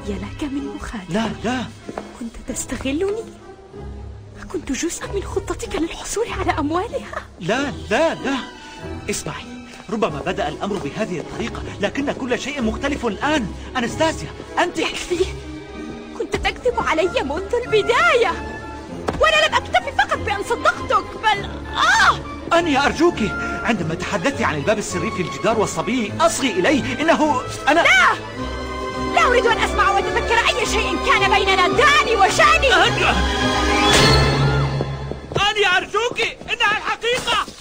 لك من مخادعة. لا لا، كنت تستغلني؟ كنت جزءا من خطتك للحصول على أموالها؟ لا لا لا، اسمعي، ربما بدأ الأمر بهذه الطريقة، لكن كل شيء مختلف الآن. أنستازيا، أنت يكفي، كنت تكذب علي منذ البداية، وأنا لم أكتفي فقط بأن صدقتك، بل أني أرجوك، عندما تحدثت عن الباب السري في الجدار والصبي أصغي إليه، إنه أنا لا أريد أن أسمع وأتذكر أي شيء كان بيننا. دعني وشأني. أني أرجوك، إنها الحقيقة.